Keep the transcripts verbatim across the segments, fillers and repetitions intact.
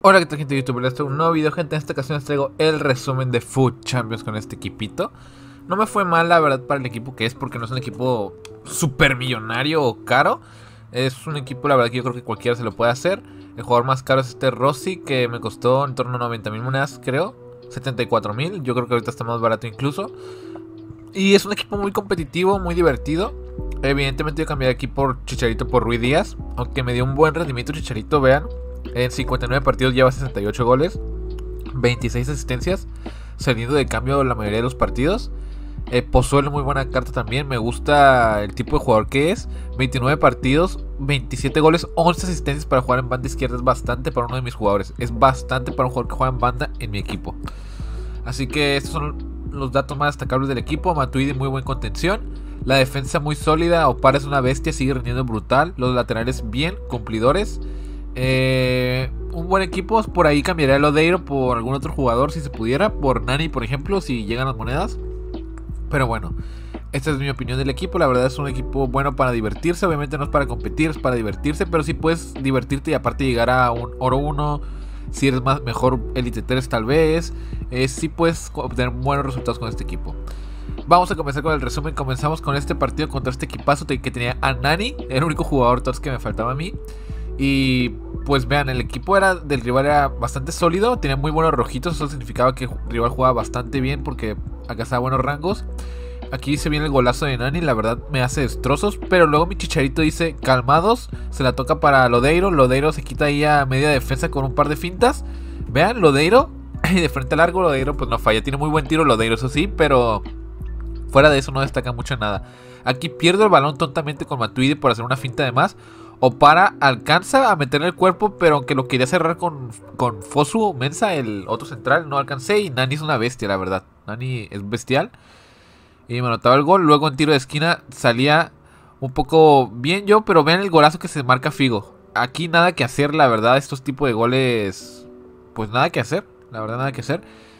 Hola, ¿qué tal, gente de YouTube? Les traigo un nuevo video, gente. En esta ocasión les traigo el resumen de Food Champions con este equipito. No me fue mal, la verdad, para el equipo que es, porque no es un equipo super millonario o caro. Es un equipo, la verdad, que yo creo que cualquiera se lo puede hacer. El jugador más caro es este Rossi, que me costó en torno a noventa mil monedas, creo. setenta y cuatro mil, yo creo que ahorita está más barato incluso. Y es un equipo muy competitivo, muy divertido. Evidentemente yo cambié aquí por Chicharito por Ruiz Díaz, aunque me dio un buen rendimiento Chicharito, vean. En cincuenta y nueve partidos lleva sesenta y ocho goles, veintiséis asistencias, saliendo de cambio la mayoría de los partidos. eh, Pozuelo, muy buena carta también, me gusta el tipo de jugador que es. veintinueve partidos, veintisiete goles, once asistencias para jugar en banda izquierda. Es bastante para uno de mis jugadores, es bastante para un jugador que juega en banda en mi equipo. Así que estos son los datos más destacables del equipo. Matuidi, muy buen contención. La defensa muy sólida, Opara es una bestia, sigue rindiendo brutal. Los laterales bien, cumplidores. Eh, un buen equipo. Por ahí cambiaría a Lodeiro por algún otro jugador si se pudiera, por Nani por ejemplo, si llegan las monedas. Pero bueno, esta es mi opinión del equipo. La verdad es un equipo bueno para divertirse. Obviamente no es para competir, es para divertirse, pero sí puedes divertirte y aparte llegar a un oro uno. Si eres más, mejor Elite tres tal vez. eh, Sí puedes obtener buenos resultados con este equipo. Vamos a comenzar con el resumen. Comenzamos con este partido contra este equipazo que tenía a Nani. Era el único jugador todos que me faltaba a mí. Y pues vean, el equipo era del rival era bastante sólido, tenía muy buenos rojitos. Eso significaba que el rival jugaba bastante bien porque alcanzaba buenos rangos. Aquí se viene el golazo de Nani, la verdad me hace destrozos. Pero luego mi Chicharito dice, calmados. Se la toca para Lodeiro. Lodeiro se quita ahí a media defensa con un par de fintas. Vean, Lodeiro, y de frente al largo, Lodeiro pues no falla. Tiene muy buen tiro Lodeiro, eso sí, pero fuera de eso no destaca mucho nada. Aquí pierdo el balón tontamente con Matuidi por hacer una finta de más. Opara alcanza a meter el cuerpo, pero aunque lo quería cerrar con, con Fosu Mensa, el otro central, no alcancé. Y Nani es una bestia, la verdad. Nani es bestial. Y me anotaba el gol. Luego en tiro de esquina salía un poco bien yo, pero vean el golazo que se marca Figo. Aquí nada que hacer, la verdad. Estos tipos de goles, pues nada que hacer. La verdad, nada que hacer.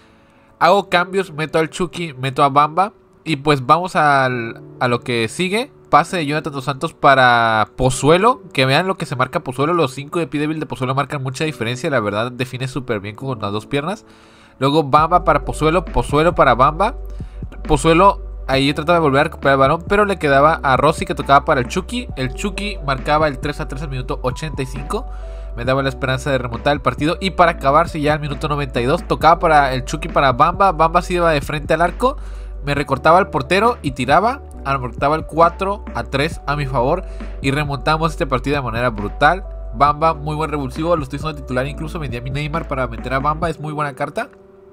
Hago cambios, meto al Chucky, meto a Bamba. Y pues vamos al, a lo que sigue. Pase de Jonathan dos Santos para Pozuelo. Que vean lo que se marca Pozuelo. Los cinco de pie débil de Pozuelo marcan mucha diferencia. La verdad define súper bien con las dos piernas. Luego Bamba para Pozuelo. Pozuelo para Bamba. Pozuelo ahí trataba de volver a recuperar el balón, pero le quedaba a Rossi que tocaba para el Chucky. El Chucky marcaba el tres a tres al minuto ochenta y cinco. Me daba la esperanza de remontar el partido. Y para acabarse ya al minuto noventa y dos tocaba para el Chucky para Bamba. Bamba se iba de frente al arco. Me recortaba el portero y tiraba. Remontaba el cuatro a tres a mi favor. Y remontamos este partido de manera brutal. Bamba, muy buen revulsivo. Lo estoy usando de titular. Incluso vendí a mi Neymar para meter a Bamba. Es muy buena carta.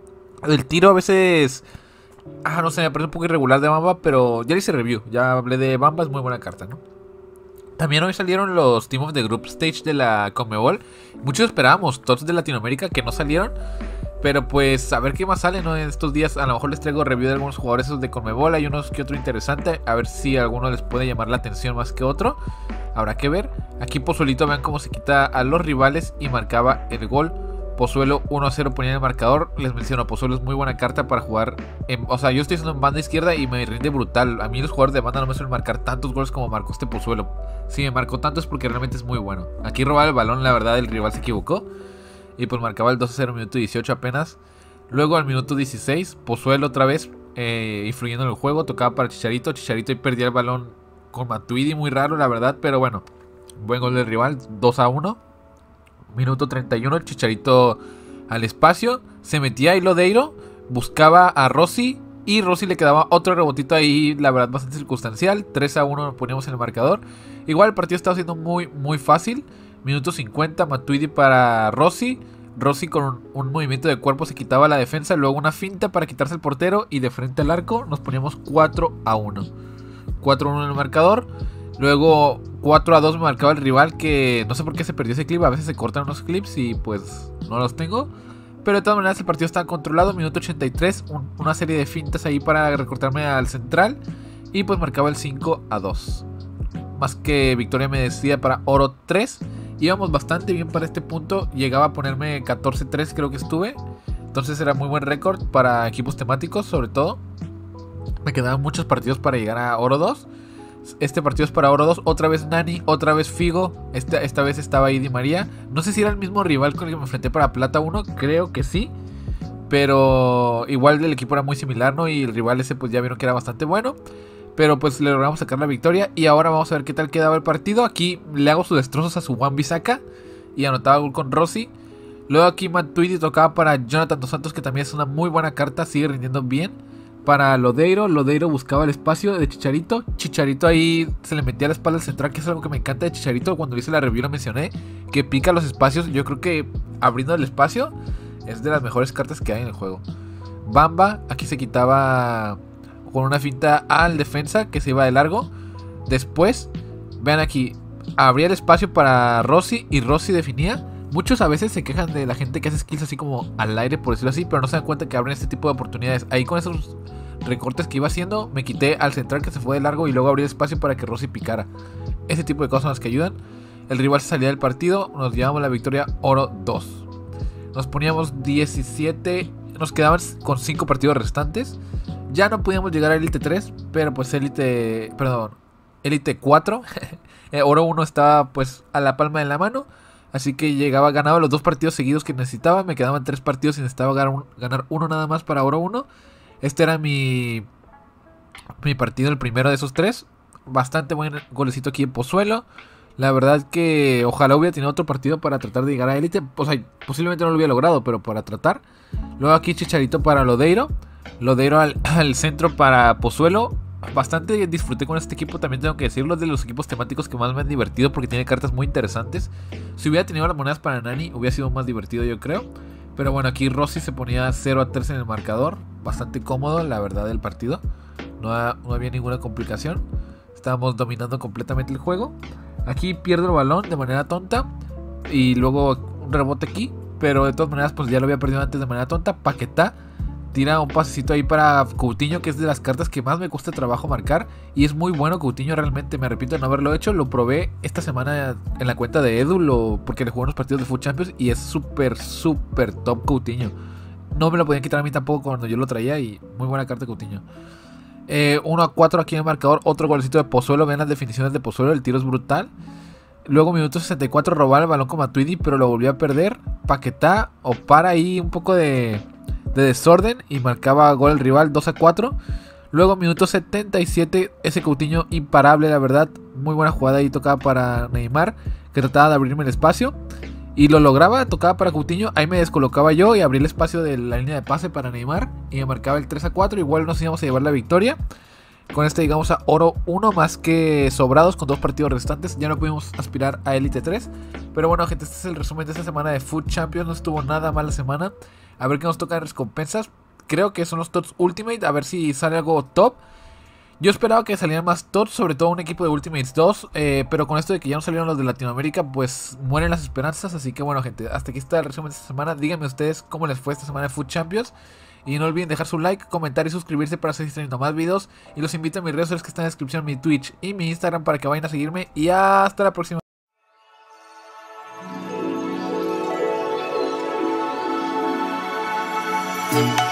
El tiro a veces... Ah, no sé, me parece un poco irregular de Bamba. Pero ya le hice review. Ya hablé de Bamba. Es muy buena carta, ¿no? También hoy salieron los Team of the Group Stage de la Conmebol. Muchos esperábamos. Todos de Latinoamérica que no salieron. Pero pues a ver qué más sale, ¿no? En estos días a lo mejor les traigo review de algunos jugadores esos de Conmebol. Hay unos que otro interesante. A ver si a alguno les puede llamar la atención más que otro. Habrá que ver. Aquí Pozuelito, vean cómo se quita a los rivales y marcaba el gol. Pozuelo uno a cero ponía en el marcador. Les menciono, Pozuelo es muy buena carta para jugar en, o sea, yo estoy haciendo en banda izquierda y me rinde brutal. A mí los jugadores de banda no me suelen marcar tantos goles como marcó este Pozuelo. Si me marcó tanto es porque realmente es muy bueno. Aquí robaba el balón, la verdad el rival se equivocó. Y pues marcaba el dos a cero, minuto dieciocho apenas. Luego al minuto dieciséis, Pozuelo otra vez eh, influyendo en el juego. Tocaba para Chicharito. Chicharito y perdía el balón con Matuidi, muy raro la verdad. Pero bueno, buen gol del rival, dos a uno. Minuto treinta y uno, Chicharito al espacio. Se metía ahí Lodeiro. Buscaba a Rossi. Y Rossi le quedaba otro rebotito ahí, la verdad bastante circunstancial. tres a uno poníamos en el marcador. Igual el partido estaba siendo muy muy fácil. Minuto cincuenta, Matuidi para Rossi. Rossi con un, un movimiento de cuerpo se quitaba la defensa. Luego una finta para quitarse el portero. Y de frente al arco nos poníamos cuatro a uno. cuatro a uno en el marcador. Luego cuatro a dos me marcaba el rival, que no sé por qué se perdió ese clip. A veces se cortan unos clips y pues no los tengo. Pero de todas maneras el partido estaba controlado. Minuto ochenta y tres, un, una serie de fintas ahí para recortarme al central. Y pues marcaba el cinco a dos. Más que victoria me decía para oro tres. Íbamos bastante bien para este punto. Llegaba a ponerme catorce tres, creo que estuve. Entonces era muy buen récord para equipos temáticos, sobre todo. Me quedaban muchos partidos para llegar a oro dos. Este partido es para oro dos. Otra vez Nani, otra vez Figo. Esta, esta vez estaba ahí Di María. No sé si era el mismo rival con el que me enfrenté para plata uno. Creo que sí. Pero igual el equipo era muy similar, ¿no? Y el rival ese pues ya vieron que era bastante bueno. Pero pues le logramos sacar la victoria. Y ahora vamos a ver qué tal quedaba el partido. Aquí le hago sus destrozos a su Wan-Bissaka. Y anotaba gol con Rossi. Luego aquí Matuidi tocaba para Jonathan Dos Santos, que también es una muy buena carta. Sigue rindiendo bien. Para Lodeiro. Lodeiro buscaba el espacio de Chicharito. Chicharito ahí se le metía a la espalda al central, que es algo que me encanta de Chicharito. Cuando hice la review lo mencioné. Que pica los espacios. Yo creo que abriendo el espacio es de las mejores cartas que hay en el juego. Bamba. Aquí se quitaba con una finta al defensa, que se iba de largo. Después, vean aquí, abría el espacio para Rossi y Rossi definía. Muchos a veces se quejan de la gente que hace skills así como al aire, por decirlo así, pero no se dan cuenta que abren este tipo de oportunidades. Ahí con esos recortes que iba haciendo, me quité al central que se fue de largo y luego abrí el espacio para que Rossi picara. Ese tipo de cosas son las que ayudan. El rival se salía del partido, nos llevamos la victoria oro dos. Nos poníamos diecisiete, nos quedaban con cinco partidos restantes. Ya no podíamos llegar a Elite tres, pero pues Elite, perdón, Elite cuatro. Oro uno estaba pues a la palma de la mano. Así que llegaba, ganaba los dos partidos seguidos que necesitaba. Me quedaban tres partidos y necesitaba ganar, un, ganar uno nada más para oro uno. Este era mi, mi partido, el primero de esos tres. Bastante buen golecito aquí en Pozuelo. La verdad que ojalá hubiera tenido otro partido para tratar de llegar a Elite. O sea, posiblemente no lo hubiera logrado, pero para tratar. Luego aquí Chicharito para Lodeiro. Lodeiro al, al centro para Pozuelo. Bastante disfruté con este equipo, también tengo que decirlo. Es de los equipos temáticos que más me han divertido porque tiene cartas muy interesantes. Si hubiera tenido las monedas para Nani, hubiera sido más divertido, yo creo. Pero bueno, aquí Rossi se ponía cero a tres en el marcador. Bastante cómodo, la verdad, del partido. No, ha, no había ninguna complicación. Estábamos dominando completamente el juego. Aquí pierdo el balón de manera tonta. Y luego un rebote aquí. Pero de todas maneras, pues ya lo había perdido antes de manera tonta. Paquetá tira un pasecito ahí para Coutinho, que es de las cartas que más me cuesta trabajo marcar. Y es muy bueno Coutinho, realmente. Me repito de no haberlo hecho. Lo probé esta semana en la cuenta de Edu, lo, porque le jugué unos partidos de Foot Champions. Y es súper, súper top Coutinho. No me lo podían quitar a mí tampoco cuando yo lo traía. Y muy buena carta Coutinho. eh, uno a cuatro aquí en el marcador. Otro golecito de Pozuelo. Vean las definiciones de Pozuelo. El tiro es brutal. Luego minuto sesenta y cuatro robar el balón con Matuidi, pero lo volvió a perder. Paquetá o para ahí un poco de... de desorden y marcaba gol el rival. Dos a cuatro. Luego minuto setenta y siete, ese Coutinho imparable, la verdad. Muy buena jugada ahí, tocaba para Neymar, que trataba de abrirme el espacio y lo lograba, tocaba para Coutinho. Ahí me descolocaba yo y abrí el espacio de la línea de pase para Neymar y me marcaba el tres a cuatro. Igual nos íbamos a llevar la victoria. Con este llegamos a oro uno, más que sobrados, con dos partidos restantes. Ya no pudimos aspirar a Elite tres. Pero bueno, gente, este es el resumen de esta semana de Foot Champions. No estuvo nada mal la semana. A ver qué nos toca en recompensas. Creo que son los Tots Ultimate. A ver si sale algo top. Yo esperaba que salieran más Tots, sobre todo un equipo de Ultimates dos. Eh, pero con esto de que ya no salieron los de Latinoamérica, pues mueren las esperanzas. Así que bueno, gente, hasta aquí está el resumen de esta semana. Díganme ustedes cómo les fue esta semana de Foot Champions. Y no olviden dejar su like, comentar y suscribirse para seguir teniendo más videos. Y los invito a mis redes sociales que están en la descripción, mi Twitch y mi Instagram, para que vayan a seguirme. Y hasta la próxima. Thank you.